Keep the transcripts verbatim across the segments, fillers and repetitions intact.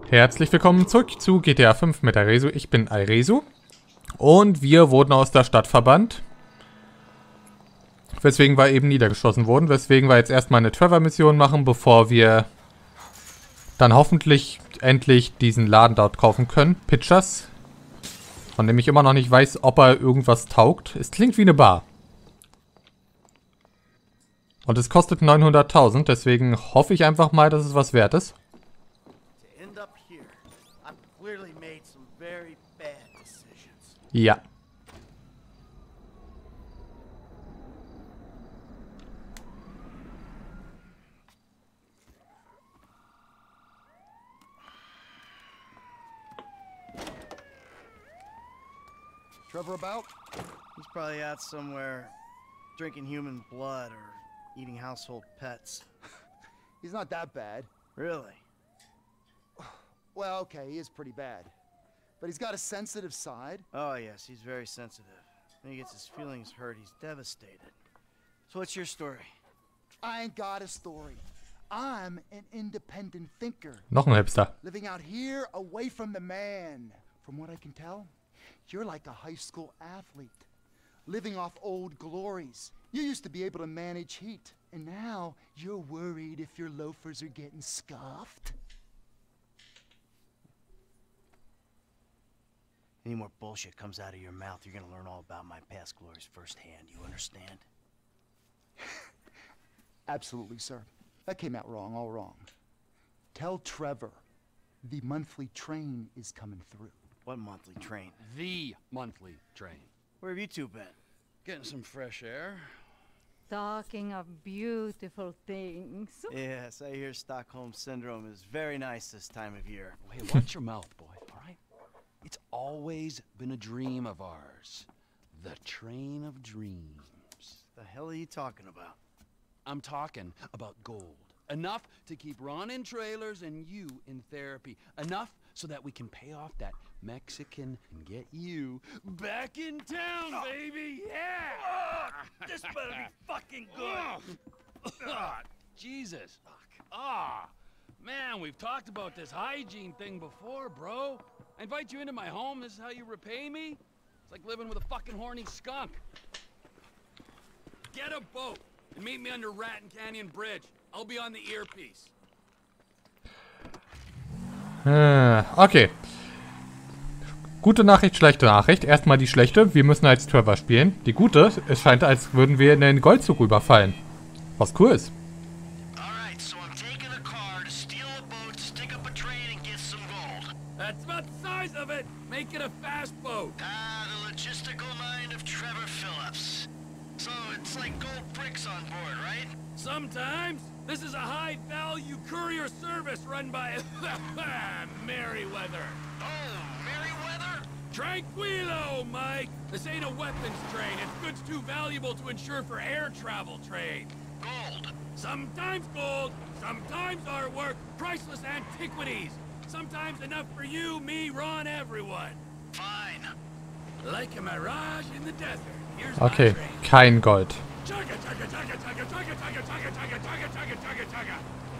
Herzlich willkommen zurück zu G T A fünf mit Airesu. Ich bin Airesu. Und wir wurden aus der Stadt verbannt. Weswegen wir eben niedergeschossen wurden. Weswegen wir jetzt erstmal eine Trevor-Mission machen, bevor wir dann hoffentlich endlich diesen Laden dort kaufen können. Pitchers. Von dem ich immer noch nicht weiß, ob er irgendwas taugt. Es klingt wie eine Bar. Und es kostet neunhunderttausend. Deswegen hoffe ich einfach mal, dass es was wert ist. Ja. Trevor about? He's probably out somewhere drinking human blood or eating household pets. He's not that bad. Really? Well, okay, he is pretty bad. But he's got a sensitive side. Oh, yes, he's very sensitive. When he gets his feelings hurt, he's devastated. So what's your story? I ain't got a story. I'm an independent thinker. Noch ein Hipster. Living out here away from the man. From what I can tell, you're like a high school athlete. Living off old glories. You used to be able to manage heat. And now you're worried if your loafers are getting scuffed. Any more bullshit comes out of your mouth, you're gonna learn all about my past glories firsthand. You understand? Absolutely, sir. That came out wrong, all wrong. Tell Trevor the monthly train is coming through. What monthly train? The monthly train. Where have you two been? Getting some fresh air. Talking of beautiful things. Yes, I hear Stockholm Syndrome is very nice this time of year. Hey, watch your mouth, boy, all right? It's always been a dream of ours. The train of dreams. The hell are you talking about? I'm talking about gold. Enough to keep Ron in trailers and you in therapy. Enough so that we can pay off that Mexican and get you back in town, oh. baby! Yeah! Oh, this better be fucking good! Oh, Jesus. Ah, oh, man, we've talked about this hygiene thing before, bro. I invite you into my home, this is how you repay me? It's like living with a fucking horny skunk. Get a boat and meet me under Raton Canyon Bridge. I'll be on the earpiece. Äh, okay. Gute Nachricht, schlechte Nachricht. Erstmal die schlechte. Wir müssen als Trevor spielen. Die gute, es scheint, als würden wir in den Goldzug überfallen. Was cool ist. That's about the size of it. Make it a fast boat. Ah, the logistical mind of Trevor Phillips. So it's like gold bricks on board, right? Sometimes. This is a high-value courier service run by Merryweather. Oh, Merryweather? Tranquilo, Mike. This ain't a weapons train. It's goods too valuable to insure for air travel trade. Gold. Sometimes gold, sometimes artwork, priceless antiquities. Sometimes enough for you, me, Ron, everyone. Fine. Like a mirage in the desert. Here's okay, kein Gold. Chugga, chugga, chugga, chugga, chugga, chugga, chugga, chugga, chugga, chugga, chugga, chugga.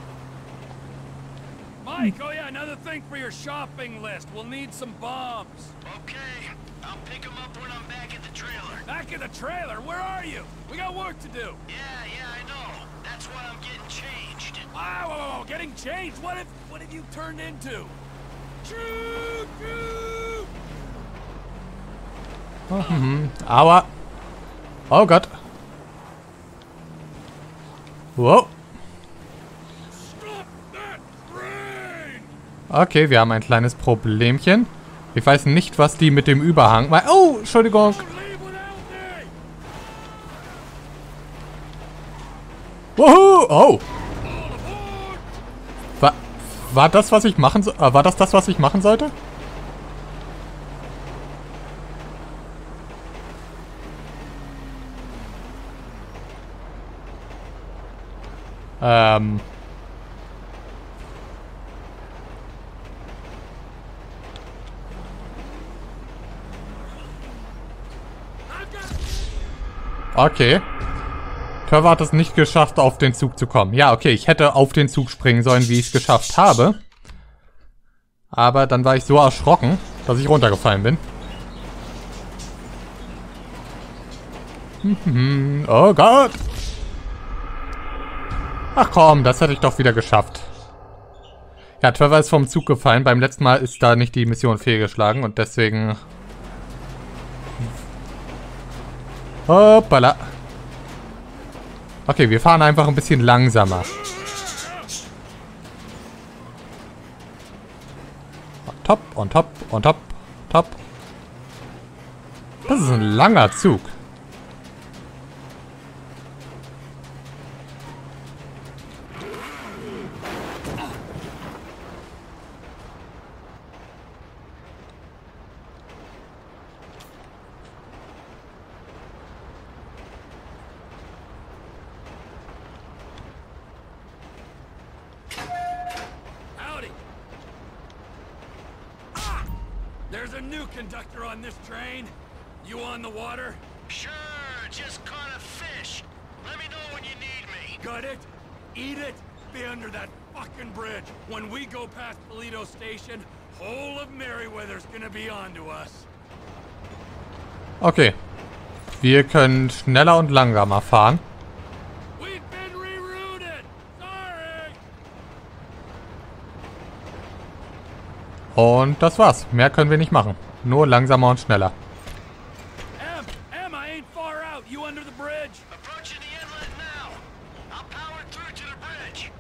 Mike, oh yeah, another thing for your shopping list. We'll need some bombs. Okay, I'll pick them up when I'm back at the trailer. Back at the trailer? Where are you? We got work to do. Yeah, yeah, I know. That's why I'm getting changed. Ah, whoa, whoa, whoa, getting changed? What have, what have you turned into? Choo, choo. Oh, hm. Aua. Oh Gott. Wow. Okay, wir haben ein kleines Problemchen. Ich weiß nicht, was die mit dem Überhang... Oh, Entschuldigung. Wuhu! Oh. War, war das, was ich machen so, äh, war das das, was ich machen sollte? Ähm. Okay. Trevor hat es nicht geschafft, auf den Zug zu kommen. Ja, okay, ich hätte auf den Zug springen sollen, wie ich es geschafft habe. Aber dann war ich so erschrocken, dass ich runtergefallen bin. Oh Gott! Ach komm, das hätte ich doch wieder geschafft. Ja, Trevor ist vom Zug gefallen. Beim letzten Mal ist da nicht die Mission fehlgeschlagen und deswegen... Hoppala. Okay, wir fahren einfach ein bisschen langsamer. On top, on top, on top, top. Das ist ein langer Zug. There's a new conductor on this train. You on the water? Sure, just caught a fish. Let me know when you need me. Gut it, eat it, be under that fucking bridge. When we go past Toledo Station, whole of Merryweather's gonna be on to us. Okay. Wir können schneller und langsamer fahren. We've been rerouted. Sorry. Und das war's. Mehr können wir nicht machen. Nur langsamer und schneller. Em, Em, I ain't far out. You under the bridge? Approaching the inlet now. I'll power through to the bridge.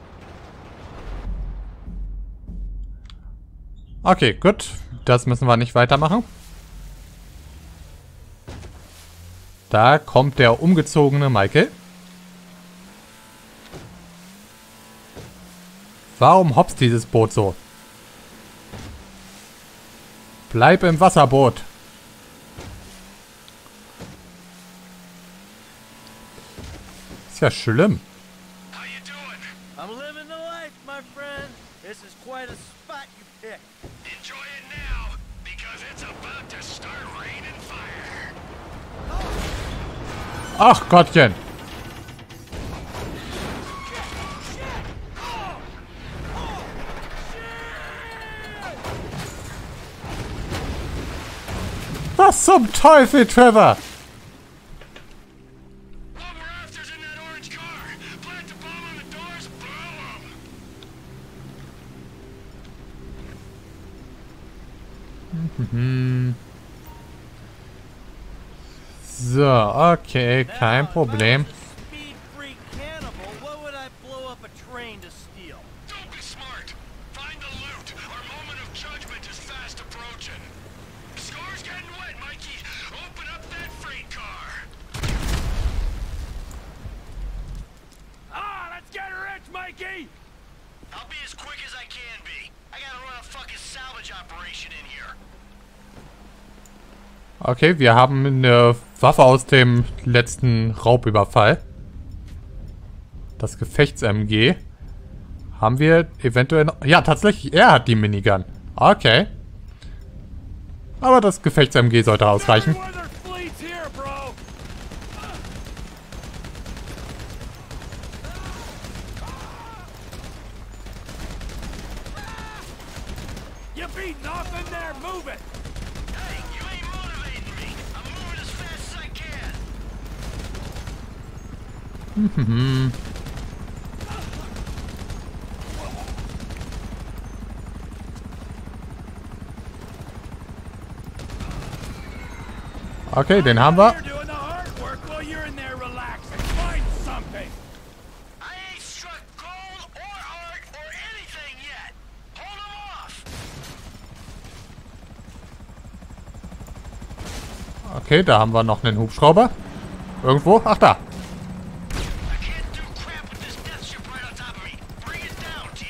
Okay, gut. Das müssen wir nicht weitermachen. Da kommt der umgezogene Michael. Warum hopst dieses Boot so? Bleib im Wasserboot. Ist ja schlimm. How you doing? I'm living the life, my friend. This is quite a spot you picked. Enjoy it now, because it's about to start raining fire. Ach Gottchen. Was zum Teufel, Trevor? What we're after's in that orange car. Plant the bomb on the doors, blow 'em. So, okay, kein Problem. Speed-freak cannibal, what would I blow up a train to steal? Don't be smart. Find the loot. Our moment of judgment is fast approaching. The score's getting wet, Mikey. Open up that freight car. Ah, let's get rich, Mikey! I'll be as quick as I can be. I gotta run a fucking salvage operation in here. Okay, wir haben eine Waffe aus dem letzten Raubüberfall. Das Gefechts-M G. Haben wir eventuell noch... Ja, tatsächlich, er hat die Minigun. Okay. Aber das Gefechts-M G sollte ausreichen. Merryweather fleet's here, bro. You beating off in there, move it! Hey, you ain't motivating me. I'm moving as fast as I can. Okay, den haben wir. You're doing the hard work while you're in there relaxing. Find something. I ain't struck gold or art or anything yet. Hold 'em off. Okay, da haben wir noch einen Hubschrauber. Irgendwo? Ach, da. I can't do crap with this death ship right on top of me. Bring it down, T.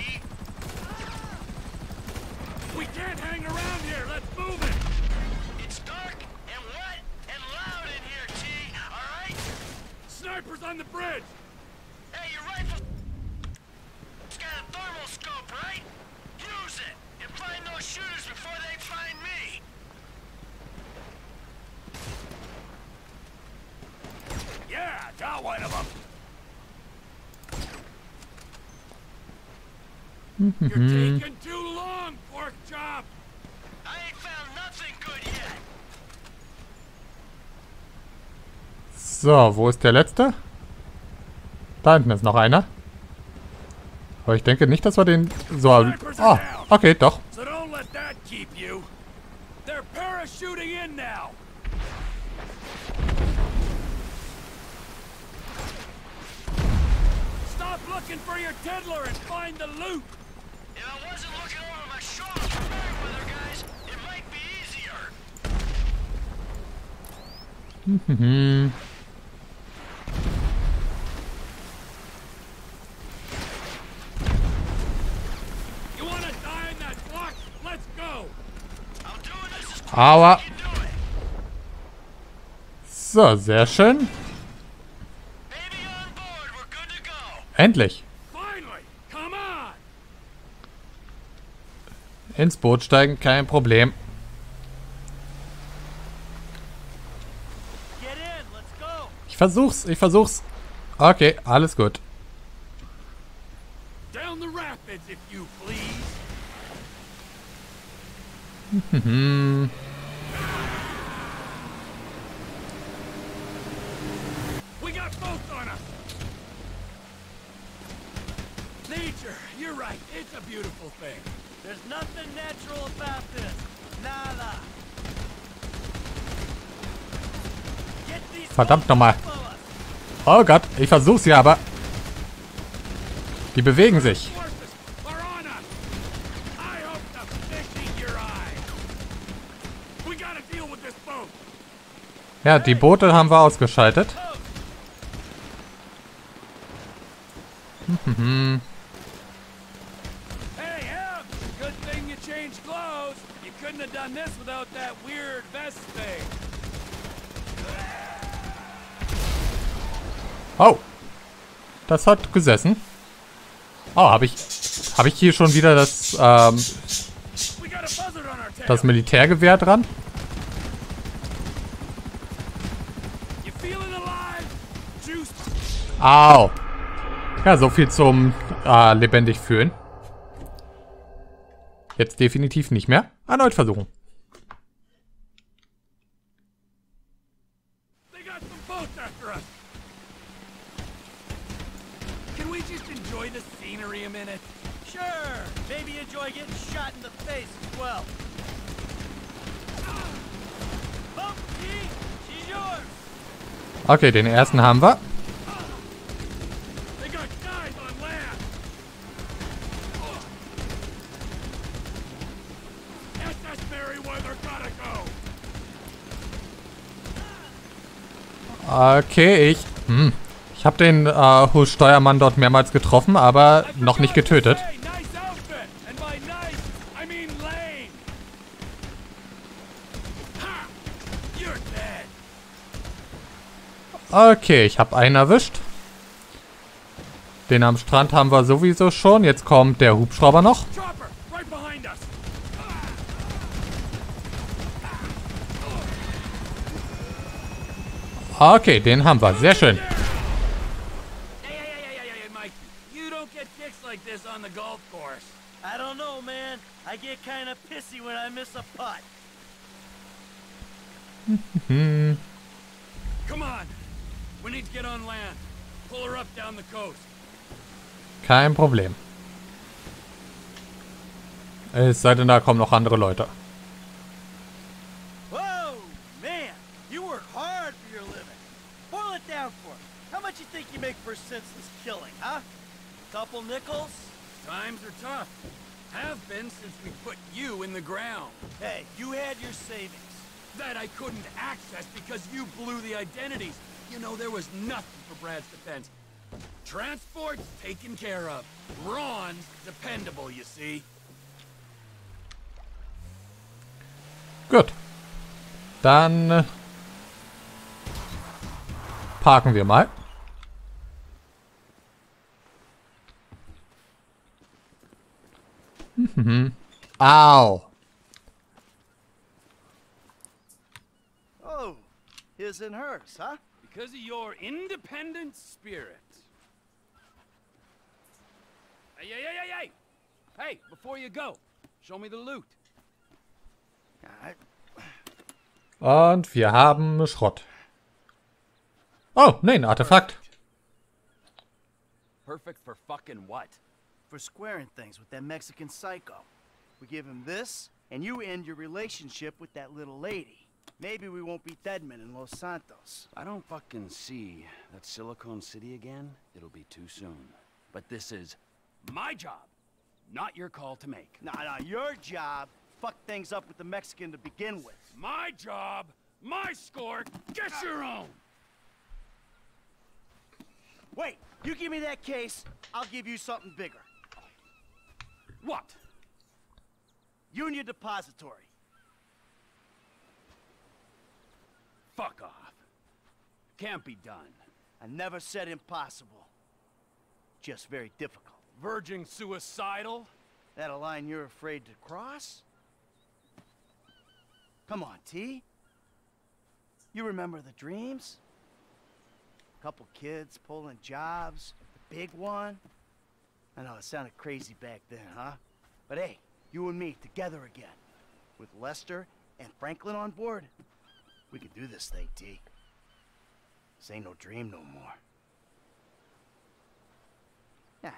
We can't hang around here. Let's move it. It's dark and wet and loud in here, T. All right? Snipers on the bridge. Hey, your rifle. It's got a thermal scope, right? Use it and find those shooters before they find me. Yeah, got one of them. You're taking too long, pork chop. think good yet. So, wo ist der letzte? Da hinten ist noch einer. Aber ich denke nicht, dass wir den so... Oh, okay, doch. So don't let that keep you. They're parachuting in now. Stop looking for your tiddler and find the loot. If I wasn't looking over my shoulder for Merryweather, guys, it might be easier. Mhm. You wanna die in that block? Let's go. I'm doing this as quick Aua. as I can do it. So, sehr schön. Baby on board, we're good to go. Endlich. Finally, come on. Ins Boot steigen, kein Problem. Get in, let's go. Ich versuch's, ich versuch's. Okay, alles gut. Down the rapids, if you please. Mhm. We got boats on us. Nature, you're right. It's a beautiful thing. There's nothing natural about this. Nada. Get these Verdammt boats nochmal. off of us. Oh Gott, ich versuch's ja, aber... Die bewegen sich. Forces are on us. I hope the fish eat your eye. We gotta deal with this boat. Ja, die Boote haben wir ausgeschaltet. Mhm. Hey, Em! Good thing you changed clothes. You couldn't have done this without that weird vest thing. Oh. Das hat gesessen. Oh, habe ich... Habe ich hier schon wieder das, ähm, We got a buzzard on our tail. das Militärgewehr dran? You feeling alive? Juice. Au. Ja, so viel zum äh, lebendig fühlen. Jetzt definitiv nicht mehr. Erneut versuchen. They got some boats after us. Can we just enjoy the scenery a minute? Sure. Maybe enjoy getting shot in the face as well. Bump, T. She's yours. Okay, den ersten haben wir. They got guys on land. S S Merryweather gotta go. Okay, ich... Hm. Ich habe den äh, Steuermann dort mehrmals getroffen, aber I noch nicht forgot to getötet. say, nice outfit. And by nice, I mean lame. Ha! You're dead. Okay, ich habe einen erwischt. Den am Strand haben wir sowieso schon. Jetzt kommt der Hubschrauber noch. Chopper, right behind us. Okay, den haben wir. Sehr schön. Hey, hey, hey, hey, hey, hey, Mike. You don't get kicks like this on the golf course. I don't know, man. I get kind of pissy when I miss a putt. Hm. Come on. We need to get on land. Pull her up down the coast. Kein Problem. Es sei denn, da kommen noch andere Leute. Whoa, man. You work hard for your living. Boil it down for me. How much you think you make for senseless killing, huh? Couple nickels? Times are tough. Have been since we put you in the ground. Hey, you had your savings. That I couldn't access because you blew the identities. You know, there was nothing for Brad's defense. Transport's taken care of. Ron's dependable, you see. Gut. Dann äh, parken wir mal. Mhm. Au. Oh, his and hers, huh? Because of your independent spirit. Hey, hey, hey, hey, hey! Hey, before you go, show me the loot. I, Und wir haben Schrott. Oh, nee, ein Artefakt. Perfect for fucking what? For squaring things with that Mexican psycho. We give him this, and you end your relationship with that little lady. Maybe we won't beat Deadman in Los Santos. I don't fucking see that Silicon City again. It'll be too soon. But this is my job, not your call to make. Nah, nah, your job fucked things up with the Mexican to begin with. My job, my score, get your own! Wait, you give me that case, I'll give you something bigger. What? Union Depository. Fuck off. Can't be done. I never said impossible. Just very difficult. Verging suicidal? That a line you're afraid to cross? Come on, T. You remember the dreams? Couple kids pulling jobs, the big one. I know it sounded crazy back then, huh? But hey, you and me together again. With Lester and Franklin on board, we can do this thing, T. This ain't no dream no more. Yeah.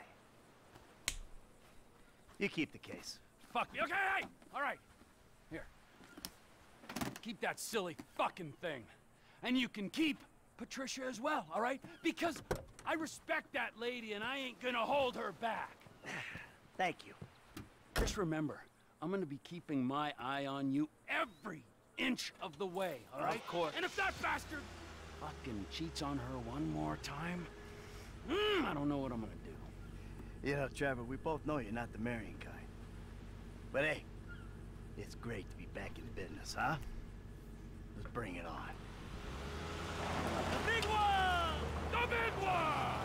You keep the case. Fuck me. Okay, hey! Alright. Here. Keep that silly fucking thing. And you can keep Patricia as well, alright? Because I respect that lady and I ain't gonna hold her back. Thank you. Just remember, I'm gonna be keeping my eye on you every inch of the way, alright? Of course. And if that bastard fucking cheats on her one more time, mm, I don't know what I'm gonna do. You know, Trevor, we both know you're not the marrying kind. But hey, it's great to be back in business, huh? Let's bring it on. The big one! The big one!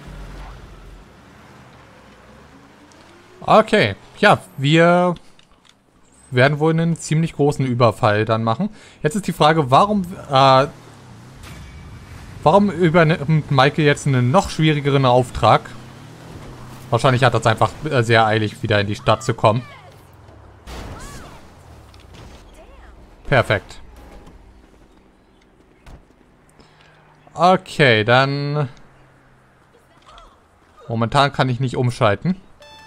Okay, ja, wir werden wohl einen ziemlich großen Überfall dann machen. Jetzt ist die Frage, warum, äh, warum übernimmt Michael jetzt einen noch schwierigeren Auftrag? Wahrscheinlich hat das einfach äh, sehr eilig, wieder in die Stadt zu kommen. Perfekt. Okay, dann... Momentan kann ich nicht umschalten.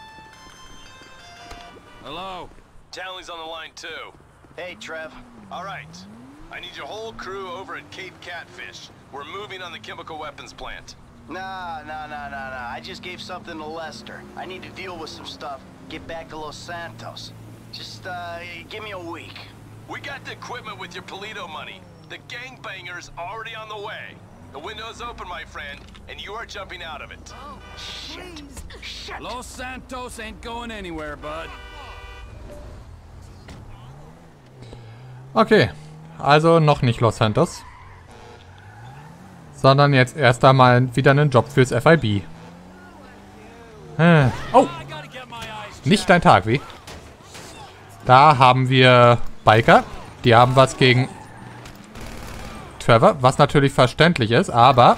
Hello. Townley's on the line too. Hey, Trev. All right. I need your whole crew over at Cape Catfish. We're moving on the chemical weapons plant. Nah, nah, nah, nah, nah. I just gave something to Lester. I need to deal with some stuff. Get back to Los Santos. Just, uh, give me a week. We got the equipment with your Polito money. The gangbanger's already on the way. The window's open, my friend, and you are jumping out of it. Oh, shit. Shit. Los Santos ain't going anywhere, bud. Okay, also noch nicht Los Santos. Sondern jetzt erst einmal wieder einen Job fürs F I B. Hm. Oh! Nicht dein Tag, wie? Da haben wir Biker. Die haben was gegen Trevor, was natürlich verständlich ist, aber...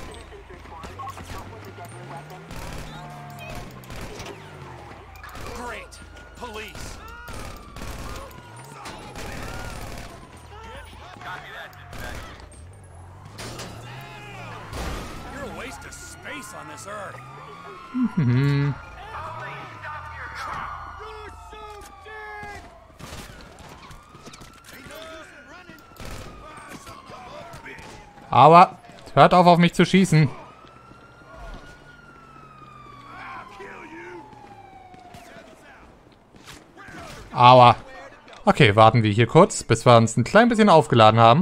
Great. Police. You're a waste of space on this earth. Mhm. Aber hört auf, auf mich zu schießen. Aua. Okay, warten wir hier kurz, bis wir uns ein klein bisschen aufgeladen haben.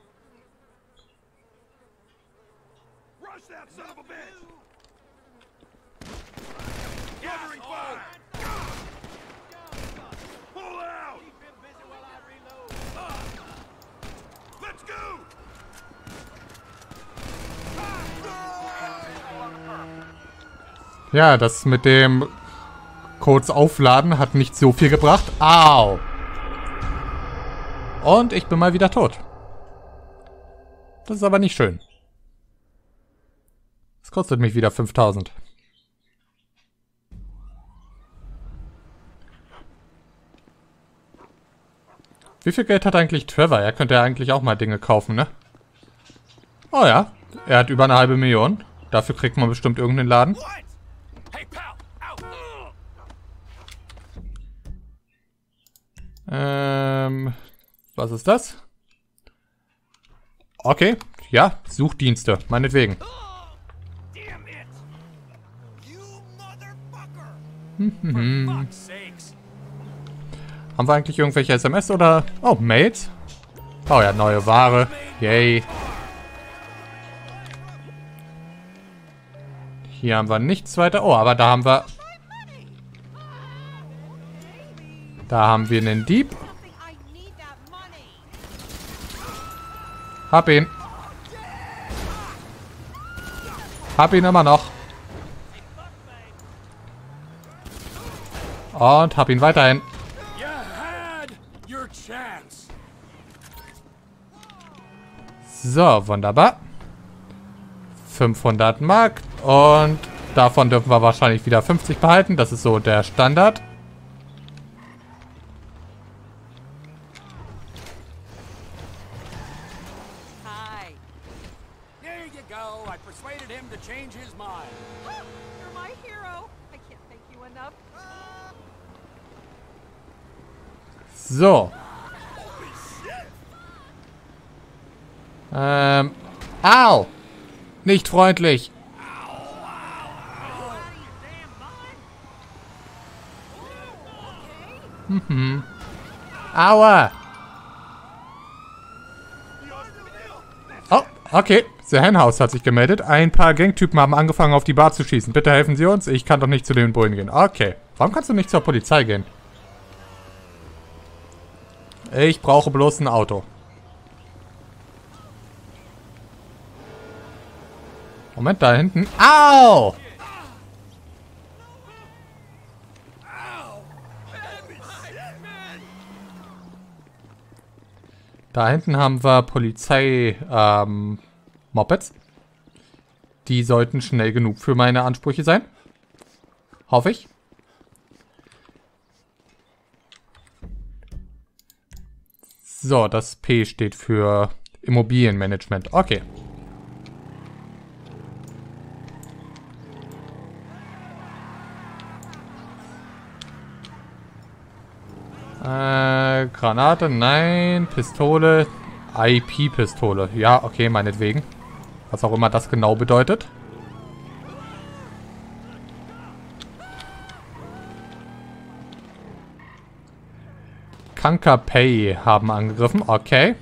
Ja, das mit dem Codes aufladen hat nicht so viel gebracht. Au! Und ich bin mal wieder tot. Das ist aber nicht schön. Das kostet mich wieder fünftausend. Wie viel Geld hat eigentlich Trevor? Er könnte ja eigentlich auch mal Dinge kaufen, ne? Oh ja, er hat über eine halbe Million. Dafür kriegt man bestimmt irgendeinen Laden. What? Hey, pal! Ow! Ähm, was ist das? Okay, ja, Suchdienste, meinetwegen. Damn it! You motherfucker! Mhm. For fuck's sakes! Haben wir eigentlich irgendwelche S M S oder... Oh, Mails? Oh ja, neue Ware. Yay. Hier haben wir nichts weiter. Oh, aber da haben wir... Da haben wir einen Dieb. Hab ihn. Hab ihn immer noch. Und hab ihn weiterhin. You had your chance. So, wunderbar. fünfhundert Mark. Und davon dürfen wir wahrscheinlich wieder fünfzig behalten. Das ist so der Standard. Hi. There you go. I persuaded him to change his mind. You're my hero. I can't thank you enough. So. Ähm. Au! Nicht freundlich. Mhm. Aua! Oh, okay. The Henhouse hat sich gemeldet. Ein paar Gangtypen haben angefangen, auf die Bar zu schießen. Bitte helfen Sie uns. Ich kann doch nicht zu den Bullen gehen. Okay. Warum kannst du nicht zur Polizei gehen? Ich brauche bloß ein Auto. Moment, da hinten. Au! Da hinten haben wir Polizei, ähm, Mopeds. Die sollten schnell genug für meine Ansprüche sein. Hoffe ich. So, das P steht für Immobilienmanagement. Okay. Äh, Granate, nein. Pistole, I P-Pistole. Ja, okay, meinetwegen. Was auch immer das genau bedeutet. Kanka Pay haben angegriffen. Okay.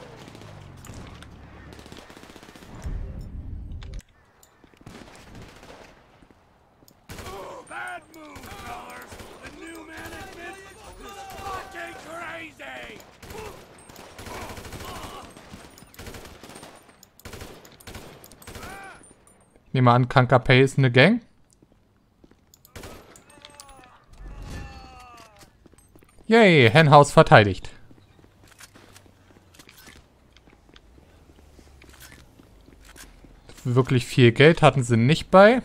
Bad move, fellas. The new management is fucking crazy. Ich nehme an, Kanka Pay ist eine Gang. Yay, Henhouse verteidigt. Wirklich viel Geld hatten sie nicht bei.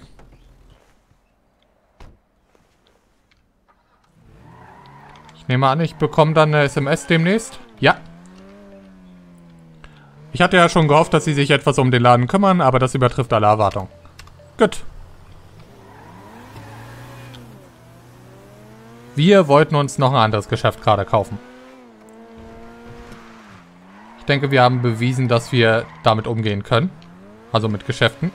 Ich nehme an, ich bekomme dann eine S M S demnächst. Ja. Ich hatte ja schon gehofft, dass sie sich etwas um den Laden kümmern, aber das übertrifft alle Erwartungen. Gut. Wir wollten uns noch ein anderes Geschäft gerade kaufen. Ich denke, wir haben bewiesen, dass wir damit umgehen können. Also mit Geschäften.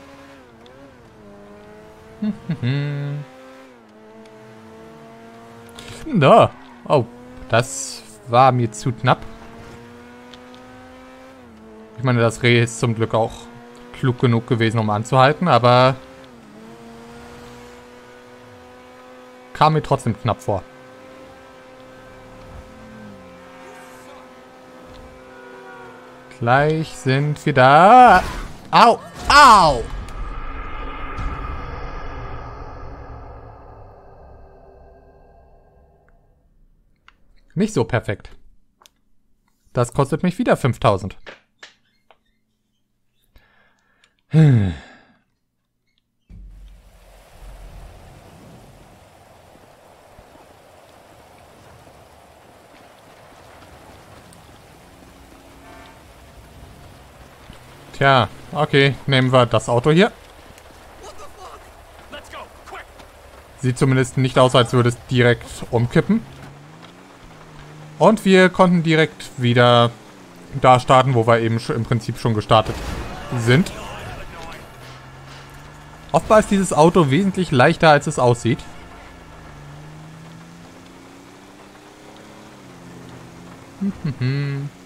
Da. Oh, das war mir zu knapp. Ich meine, das Reh ist zum Glück auch klug genug gewesen, um anzuhalten, aber kam mir trotzdem knapp vor. Gleich sind wir da. Au! Au! Nicht so perfekt. Das kostet mich wieder fünftausend. Hm. Tja, okay, nehmen wir das Auto hier. Sieht zumindest nicht aus, als würde es direkt umkippen. Und wir konnten direkt wieder da starten, wo wir eben im Prinzip schon gestartet sind. Offenbar ist dieses Auto wesentlich leichter, als es aussieht. Hm.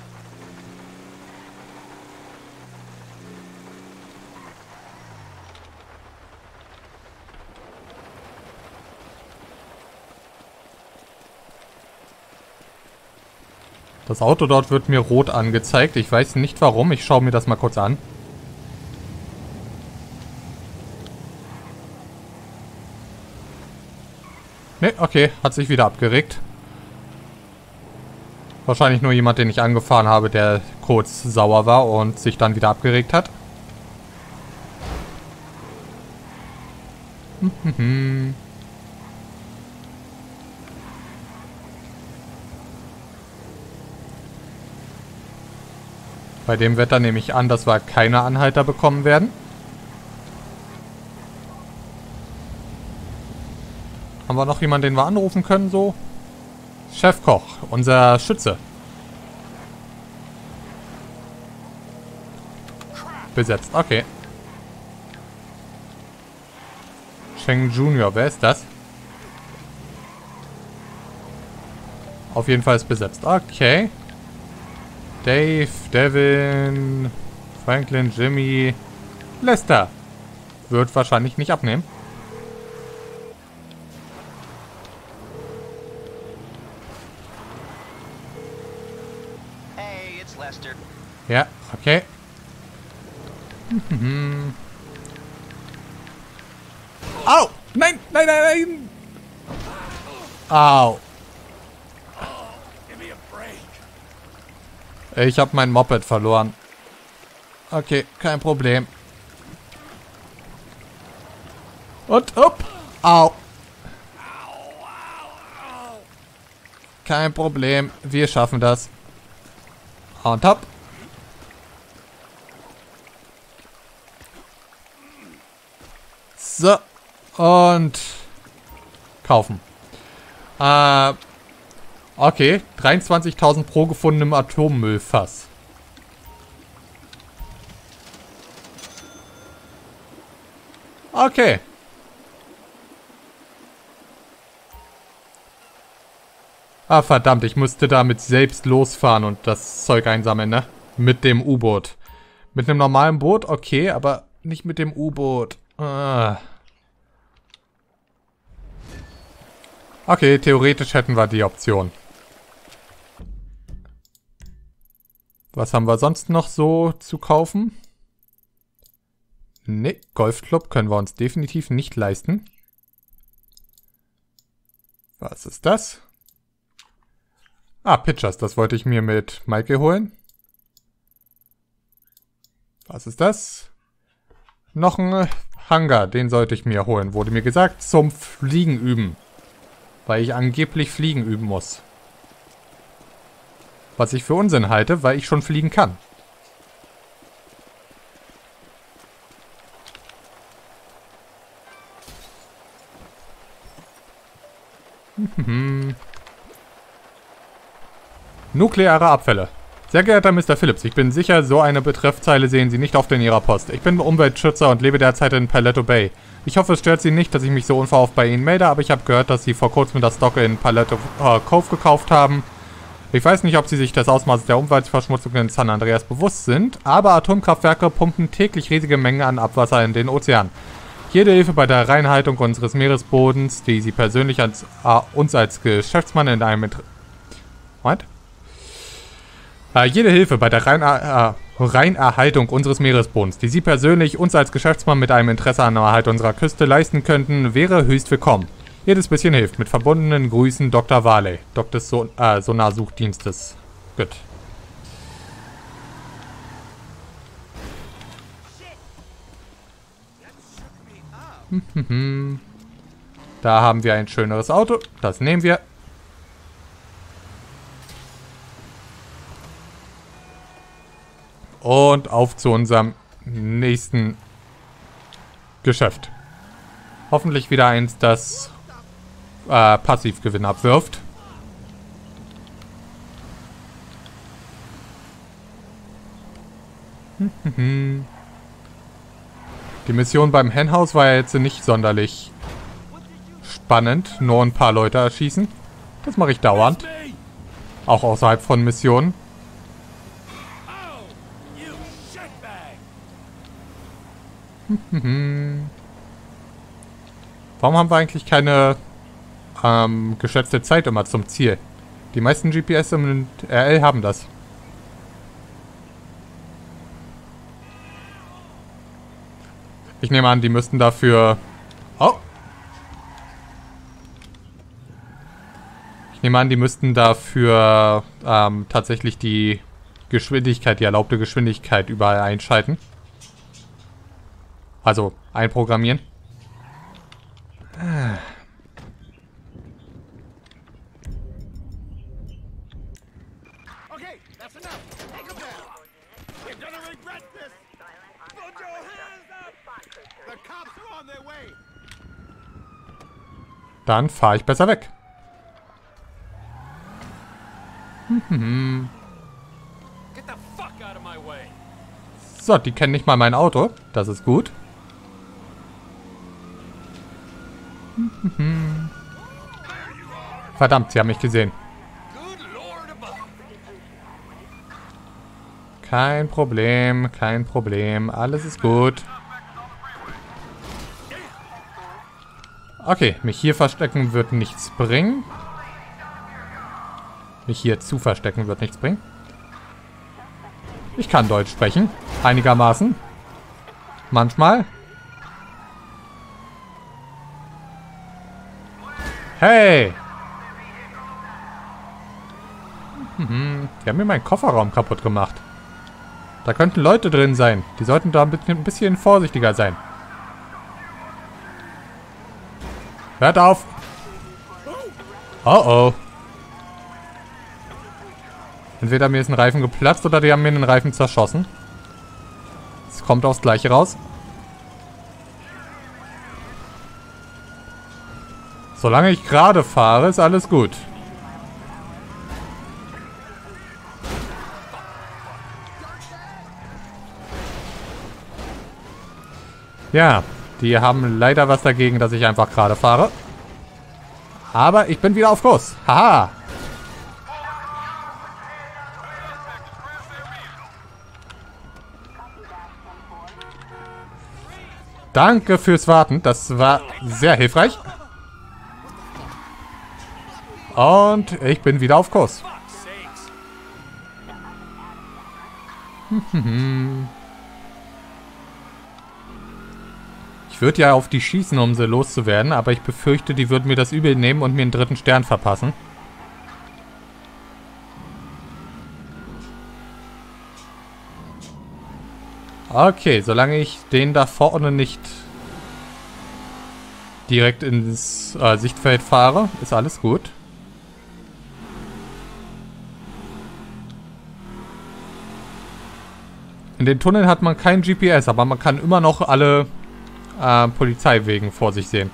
Das Auto dort wird mir rot angezeigt. Ich weiß nicht warum. Ich schaue mir das mal kurz an. Ne, okay. Hat sich wieder abgeregt. Wahrscheinlich nur jemand, den ich angefahren habe, der kurz sauer war und sich dann wieder abgeregt hat. Hm. Bei dem Wetter nehme ich an, dass wir keine Anhalter bekommen werden. Haben wir noch jemanden, den wir anrufen können, so? Chefkoch, unser Schütze. Besetzt, okay. Cheng Junior, wer ist das? Auf jeden Fall ist besetzt, okay. Dave, Devin, Franklin, Jimmy, Lester. Wird wahrscheinlich nicht abnehmen. Hey, it's Lester. Ja, okay. Au! Nein, nein, nein, nein! Au! Ich habe mein Moped verloren. Okay, kein Problem. Und up! Au! Kein Problem, wir schaffen das. On top. So. Und kaufen. Äh, okay. dreiundzwanzigtausend pro gefundenem Atommüllfass. Okay. Ah, verdammt. Ich musste damit selbst losfahren und das Zeug einsammeln, ne? Mit dem U-Boot. Mit einem normalen Boot, okay, aber nicht mit dem U-Boot. Ah. Okay, theoretisch hätten wir die Option. Was haben wir sonst noch so zu kaufen? Ne, Golfclub können wir uns definitiv nicht leisten. Was ist das? Ah, Pitchers, das wollte ich mir mit Maike holen. Was ist das? Noch ein Hangar, den sollte ich mir holen. Wurde mir gesagt, zum Fliegen üben. Weil ich angeblich fliegen üben muss. Was ich für Unsinn halte, weil ich schon fliegen kann. Nukleare Abfälle. Sehr geehrter Mister Phillips, ich bin sicher, so eine Betreffzeile sehen Sie nicht oft in Ihrer Post. Ich bin Umweltschützer und lebe derzeit in Paleto Bay. Ich hoffe, es stört Sie nicht, dass ich mich so unverhofft bei Ihnen melde, aber ich habe gehört, dass Sie vor kurzem das Dock in Paleto äh, Cove gekauft haben. Ich weiß nicht, ob Sie sich des Ausmaßes der Umweltverschmutzung in San Andreas bewusst sind, aber Atomkraftwerke pumpen täglich riesige Mengen an Abwasser in den Ozean. Jede Hilfe bei der Reinhaltung unseres Meeresbodens, die Sie persönlich als, äh, uns als Geschäftsmann in einem... Inter What? Äh, jede Hilfe bei der Reiner äh, Reinerhaltung unseres Meeresbodens, die Sie persönlich uns als Geschäftsmann mit einem Interesse an der Erhalt unserer Küste leisten könnten, wäre höchst willkommen. Jedes bisschen hilft. Mit verbundenen Grüßen, Doktor Varley, Doc des so äh, Sonarsuchdienstes. Gut. Da haben wir ein schöneres Auto. Das nehmen wir. Und auf zu unserem nächsten Geschäft. Hoffentlich wieder eins, das äh, Passivgewinn abwirft. Die Mission beim Henhaus war ja jetzt nicht sonderlich spannend. Nur ein paar Leute erschießen. Das mache ich dauernd. Auch außerhalb von Missionen. Warum haben wir eigentlich keine ähm, geschätzte Zeit immer zum Ziel? Die meisten G P S und R L haben das. Ich nehme an, die müssten dafür... Oh! Ich nehme an, die müssten dafür ähm, tatsächlich die Geschwindigkeit, die erlaubte Geschwindigkeit überall einschalten. Also, einprogrammieren. Okay, that's enough. Take him down. You're gonna regret this. Put your hands up. The cops are on their way. Dann fahre ich besser weg. Get the fuck out of my way. So, die kennen nicht mal mein Auto. Das ist gut. Verdammt, sie haben mich gesehen. Kein Problem, kein Problem. Alles ist gut. Okay, mich hier verstecken wird nichts bringen. Mich hier zu verstecken wird nichts bringen. Ich kann Deutsch sprechen. Einigermaßen. Manchmal. Hey! Mhm. Die haben mir meinen Kofferraum kaputt gemacht. Da könnten Leute drin sein. Die sollten da ein bisschen vorsichtiger sein. Hört auf! Oh oh. Entweder mir ist ein Reifen geplatzt oder die haben mir den Reifen zerschossen. Es kommt aufs Gleiche raus. Solange ich gerade fahre, ist alles gut. Ja, die haben leider was dagegen, dass ich einfach gerade fahre. Aber ich bin wieder auf Kurs. Haha. Danke fürs Warten. Das war sehr hilfreich. Und ich bin wieder auf Kurs. Ich würde ja auf die schießen, um sie loszuwerden, aber ich befürchte, die würden mir das übel nehmen und mir einen dritten Stern verpassen. Okay, solange ich den da vorne nicht direkt ins äh, Sichtfeld fahre, ist alles gut. In den Tunneln hat man kein G P S, aber man kann immer noch alle äh, Polizeiwegen vor sich sehen.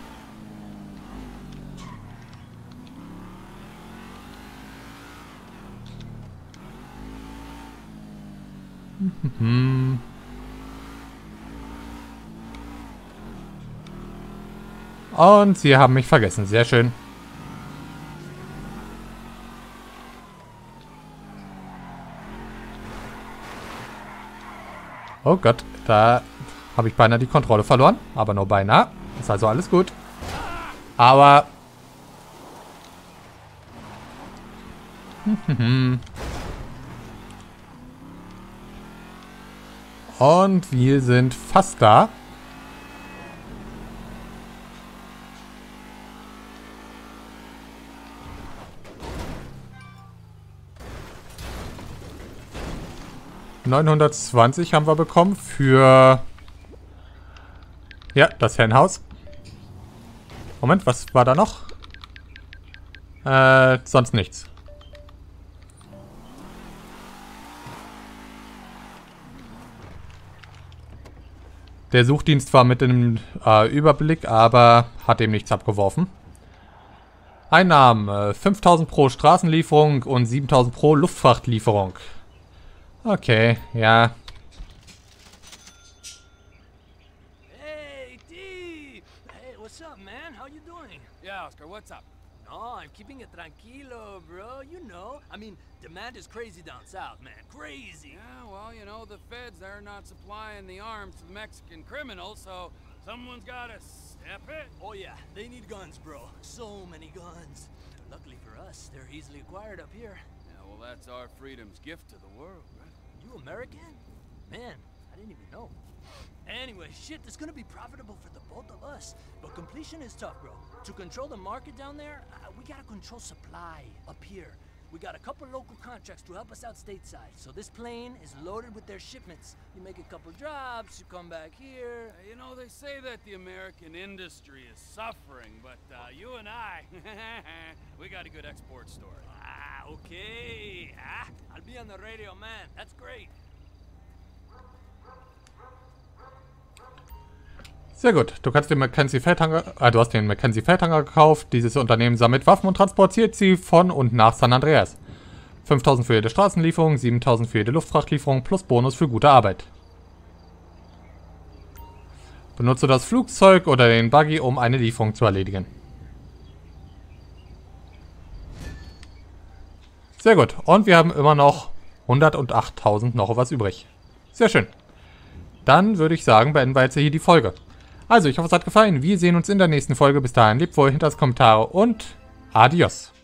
Mhm. Und sie haben mich vergessen. Sehr schön. Oh Gott, da habe ich beinahe die Kontrolle verloren. Aber nur beinahe. Ist also alles gut. Aber... Und wir sind fast da. neunhundertzwanzig haben wir bekommen für... Ja, das Henhaus. Moment, was war da noch? Äh, sonst nichts. Der Suchdienst war mit dem äh, Überblick, aber hat ihm nichts abgeworfen. Einnahmen, äh, fünftausend pro Straßenlieferung und siebentausend pro Luftfrachtlieferung. Okay, ja. Hey, D! Hey, what's up, man? How you doing? Yeah, Oscar, what's up? No, I'm keeping it tranquilo, bro. You know, I mean, demand is crazy down south, man. Crazy. Yeah, well, you know, the feds, they're not supplying the arms to the Mexican criminals, so someone's gotta step it. Oh yeah, they need guns, bro. So many guns. Luckily for us, they're easily acquired up here. Yeah, well, that's our freedom's gift to the world, right? You American? Man, I didn't even know. Anyway, shit, this is gonna be profitable for the both of us. But completion is tough, bro. To control the market down there, uh, we gotta control supply up here. We got a couple local contracts to help us out stateside. So this plane is loaded with their shipments. You make a couple drops, you come back here. Uh, you know, they say that the American industry is suffering, but uh, you and I, we got a good export story. Ah, okay. Ah, I'll be on the radio, man. That's great. Sehr gut. Du kannst den Mackenzie Feldhanger, äh, du hast den Mackenzie Feldhanger gekauft. Dieses Unternehmen sammelt Waffen und transportiert sie von und nach San Andreas. fünftausend für jede Straßenlieferung, siebentausend für jede Luftfrachtlieferung plus Bonus für gute Arbeit. Benutze das Flugzeug oder den Buggy, um eine Lieferung zu erledigen. Sehr gut. Und wir haben immer noch hundertachttausend noch was übrig. Sehr schön. Dann würde ich sagen, beenden wir jetzt hier die Folge. Also, ich hoffe, es hat gefallen. Wir sehen uns in der nächsten Folge. Bis dahin, lebt wohl, hinterlasst Kommentare und adios.